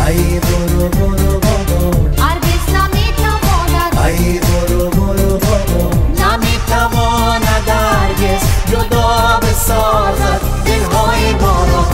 ای برو برو بابا هرگز نمیتواند ای برو برو بابا نمیتواند هرگز جدا بسازد دلهای ما را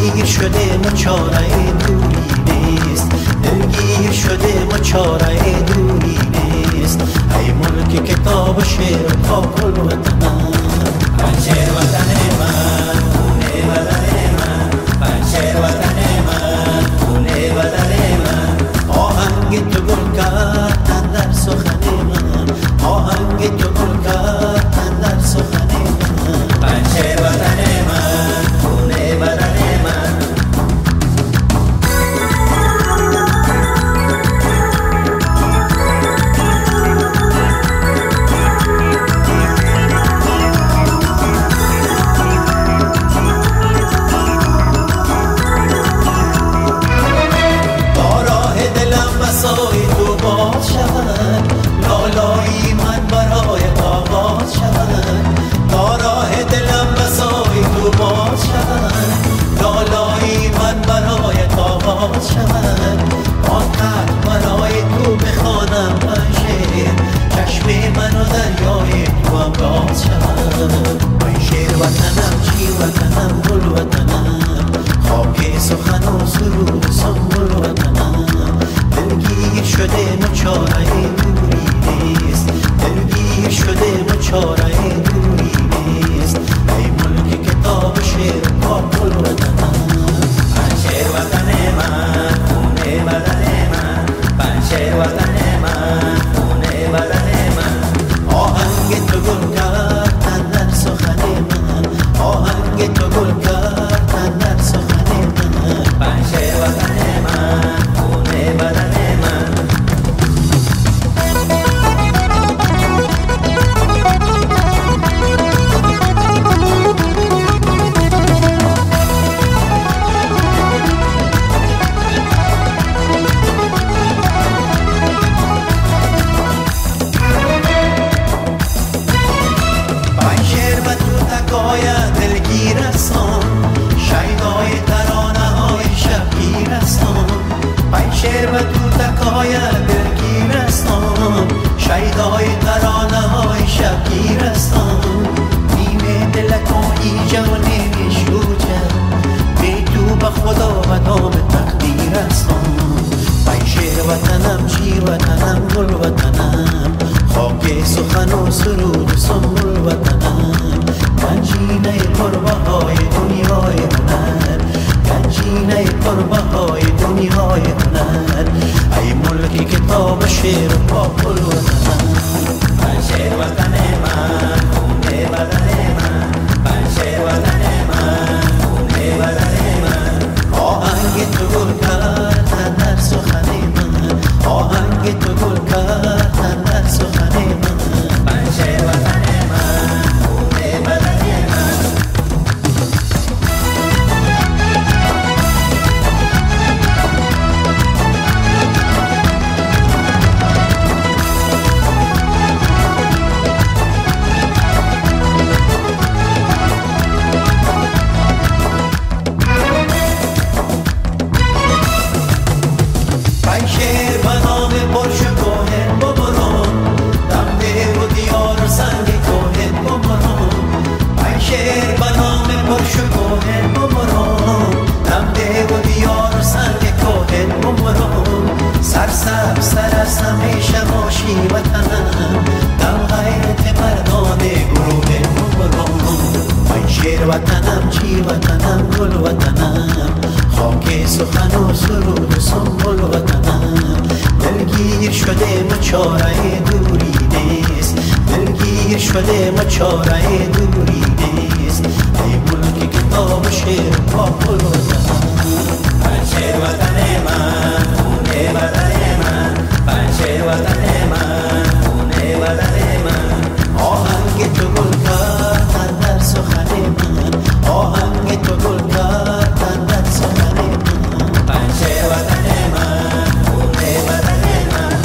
دلگیر شده ما چاره دوری نیست دلگیر شده ما چاره دوری نیست ای ملک کتاب و شعر کاکل وطنم پنجشیر وطن من خونه وطن من پنجشیر وطن من خونه وطن من آهنگ تو گل کرد اندر سخن من آهنگ تو گل کرد اندر سخن من پنجشیر وطن من خونه وطن من بسای تو باد شود لالایی من برای آباد شود تا راه دلم بسای تو باد شود لالایی من برای آباد شود آن قلب برای تو بخوانم پنجشیر چشم من و دریای تو هم باز شود پنجشیر وطنم چی وطنم گل وطنم خاک سخن و سرود سنبل وطنم دلگیر شده ما چاره دوری نیست دلگیر شده ما چاره دوری نیست ای ملک کتاب شعر کاکل وطنم پنجشیر وطن من خونه وطن من پنجشیر وطن من خونه وطن من آهنگ تو گل کرد اندر سخن من آهنگ تو گل کرد اندر سخن من پنجشیر وطن من خونه وطن من پنجشیر و تو تکای دلگیر هستم شیدای ترانه های شبگیر هستم پنجشیر و تو تکای دلگیر هستم شیدای ترانه های شبگیر هستم نیمه دلکایی جوانی شوچه بی تو به خدا و دام تقدیر هستم پنجشیر وطنم چی وطنم گل وطنم خاک سخن و سرود سنبل وطنم گنجینه پربهای دنیای هنر گنجینه پربهای دنیای هنر ای ملک کتاب شعر کاکل وطنم پنجشیر وطن من خونه وطن من پنجشیر وطن من خونه وطن من آهنگ تو گل کرد اندر سخن من آهنگ تو گل کرد اندر سخن من پنجشیر وطن من خونه وطن من پنجشیر به نام برج کوهن ببرم دمده و دیار سنگ کوهن ببرم پنجشیر به نام برج کوهن ببرم دمده و دیار سنگ کوهن ببرم سرسبز سر از همیشه باشی وطنم دم غیرت مردانه گروه ببرم پنجشیر وطنم چی وطنم گل وطنم خاک سخن و سرود سنبل وطنم دلگیر شده ما چاره دوری نیست دلگیر شده ما چاره دوری نیست ای ملک کتاب شعر کاکل وطنم پنجشیر وطن من خونه وطن من پنجشیر وطن من خونه وطن من آهنگ تو گل کرد اندر سخن من آهنگ تو گل کرد اندر سخن من پنجشیر وطن من خونه وطن من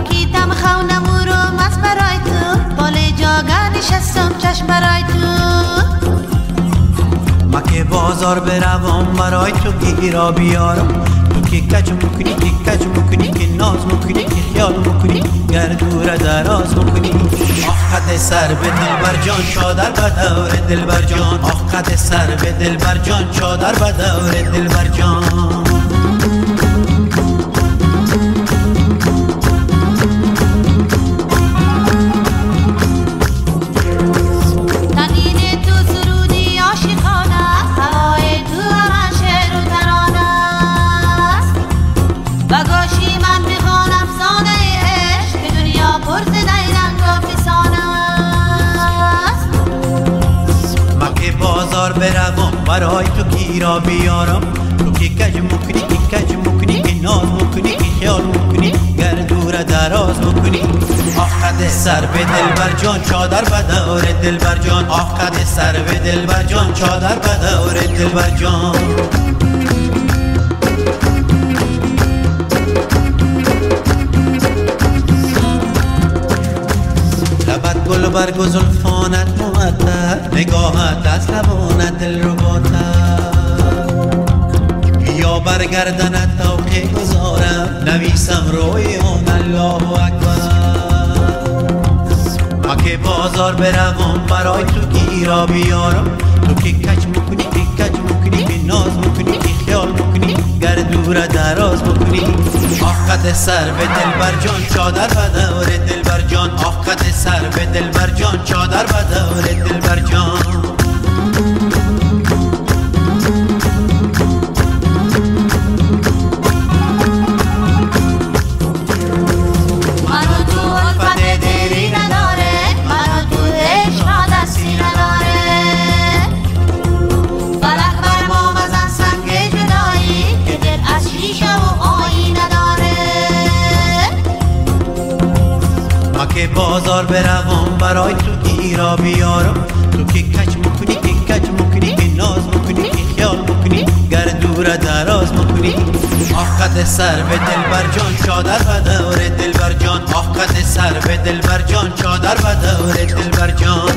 کیتم خونم او رو مست برای تو باله جاگر نشستم چشم برای تو ما که بازار بروم برای تو گیرا بیارم تو که کج میکنی که ناز میکنی که خیال میکنی گر دور دراز میکنی آه قد سر به دلبر جان چادر به دور دلبر جان آه قد سر به دلبر جان چادر به دور دلبر جان بروم برای تو گیرا بیارم تو که کج میکنی که ناز میکنی که خیال میکنی گر دور دراز میکنی آه قد سر به دلبر جان چادر به دور دلبر جان آه قد سر به دلبر جان چادر به دور دلبر جان لبت گل برگ و زلفانت معطر نگاهت از لبانت دل رو بیا برگردنت تا که گذارم نویسم روی اون الله اکبر ما که بازار بروم برای تو گیرا بیارم تو که کج میکنی که ناز میکنی که خیال میکنی گر دور دراز میکنی آه قد سر به دلبر جان چادر به دور دلبر جان آه قد سر به دلبر جان چادر به دور دلبر جان که بازار بروم برای تو گیرا بیارم تو که کج میکنی که ناز میکنی که خیال میکنی گر دور دراز میکنی آه قد سر به دلبر جان چادر به دور دلبر جان آه قد سر به دلبر جان چادر به دور دلبر جان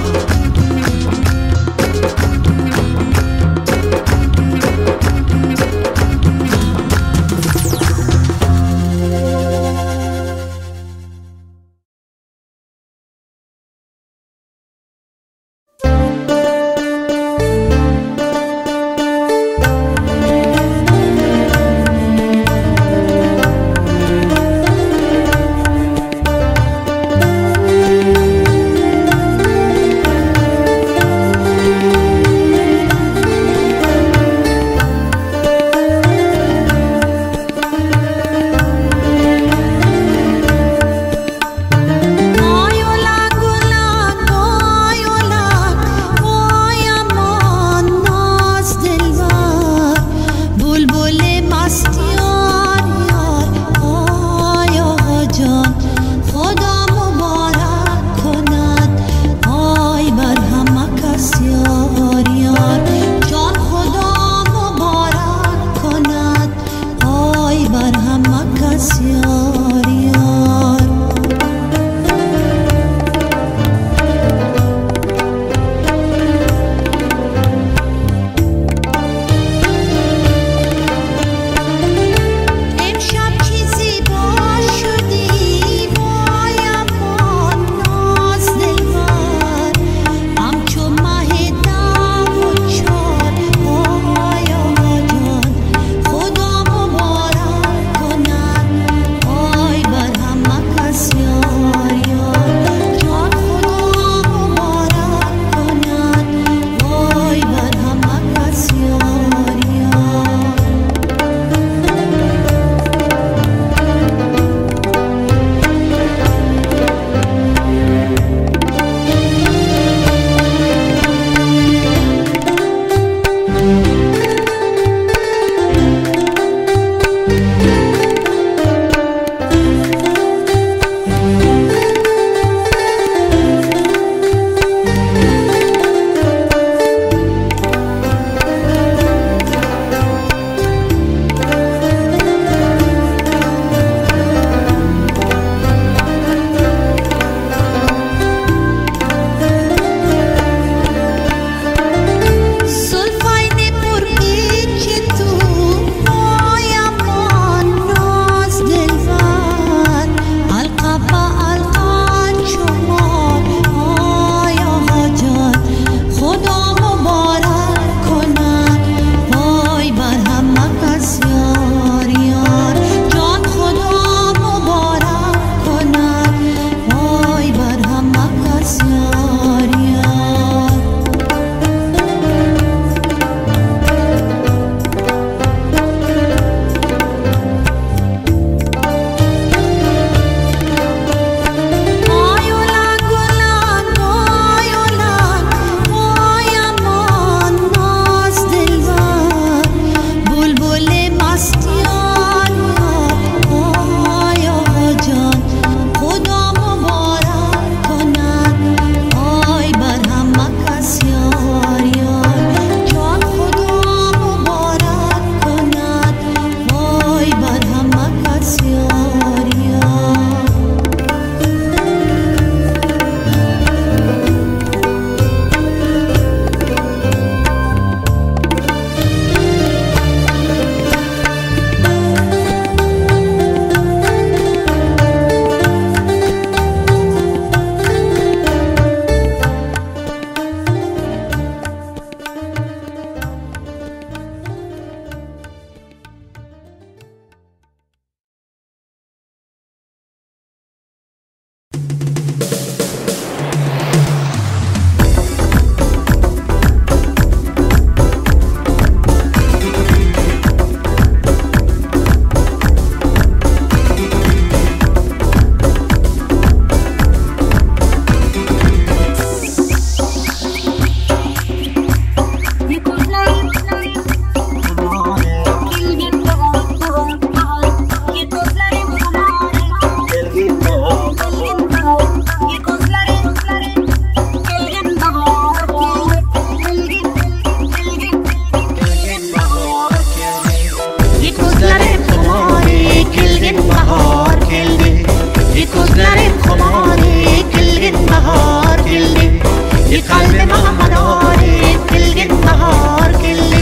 gözlerim خماری گلگین بهار گلی یه قلب محمداری گلگین بهار گلی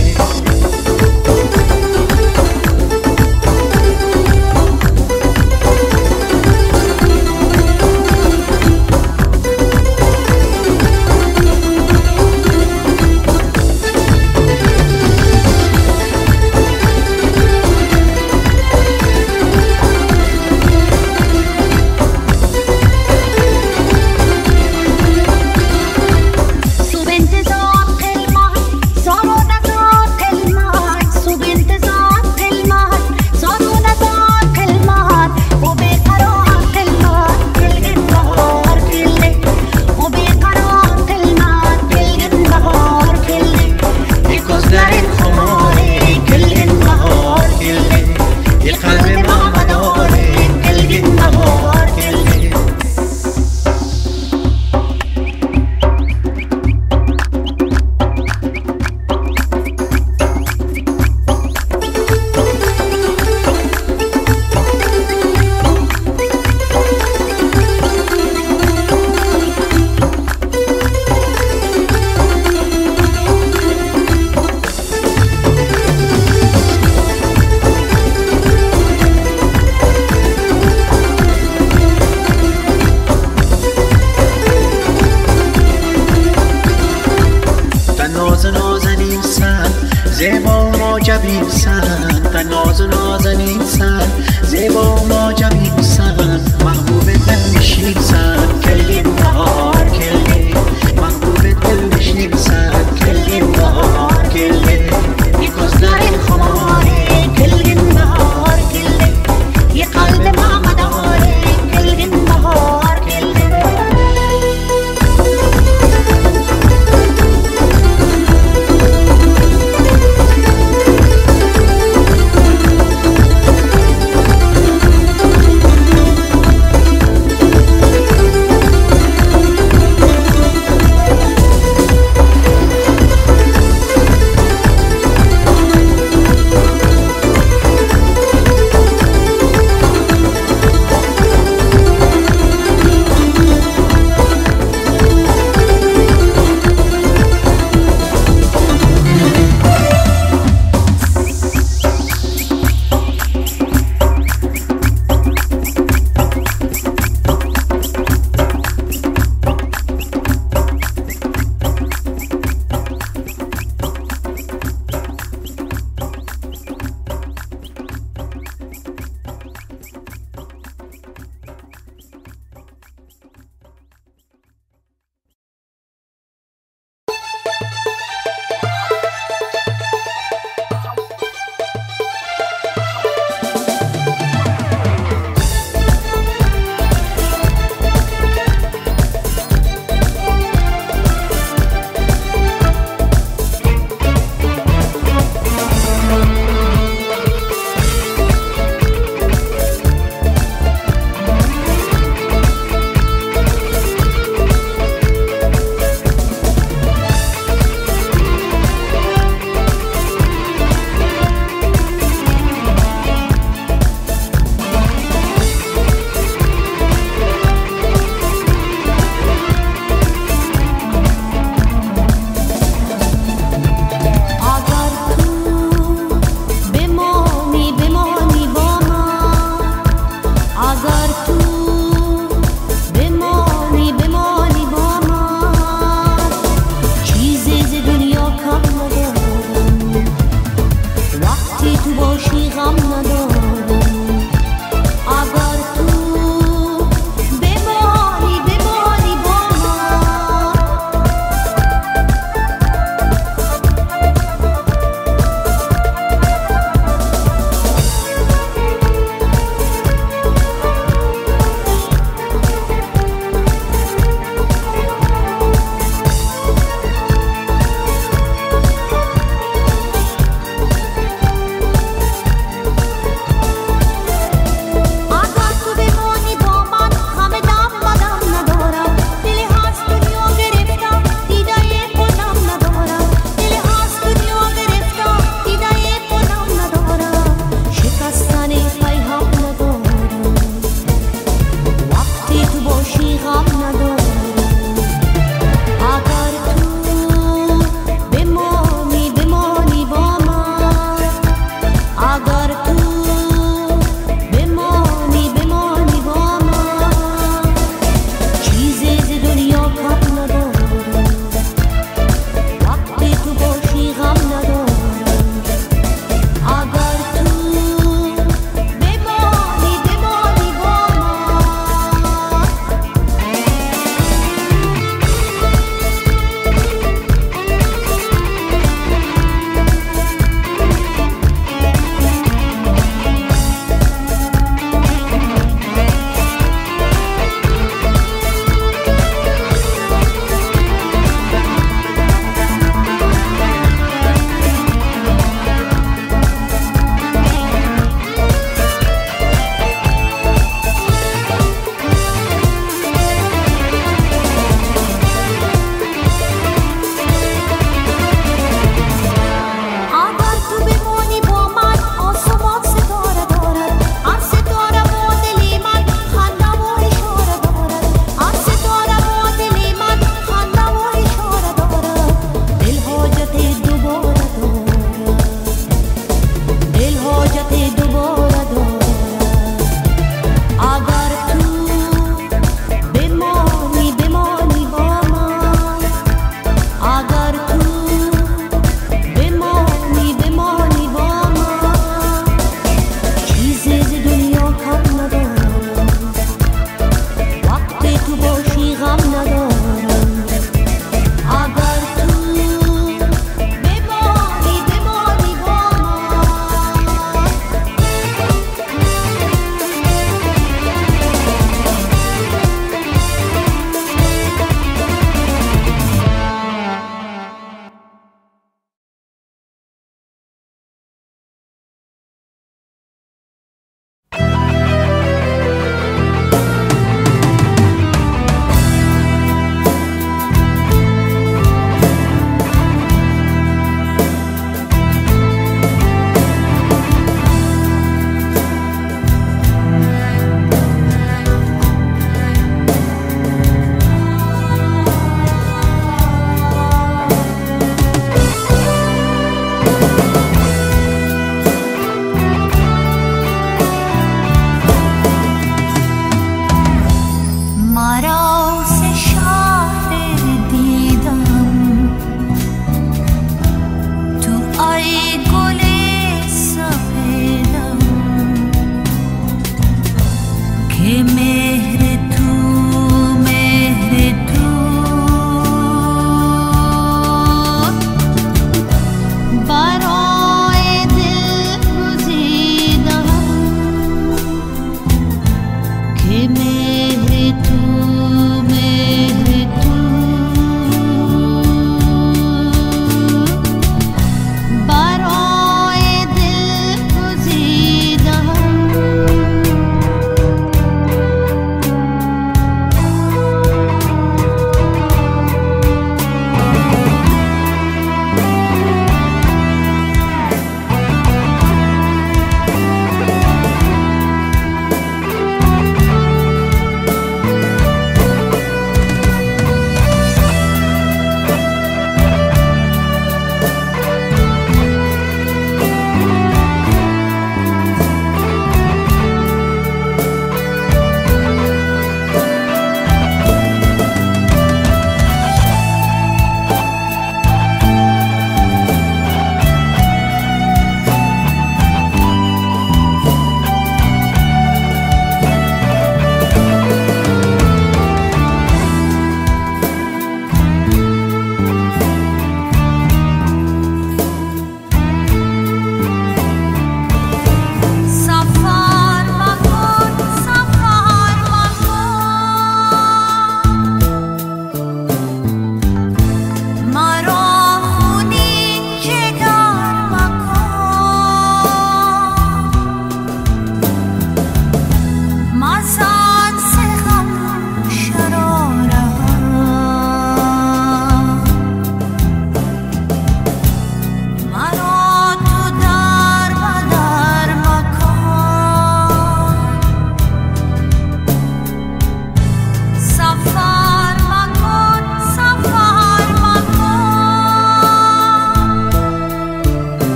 مهر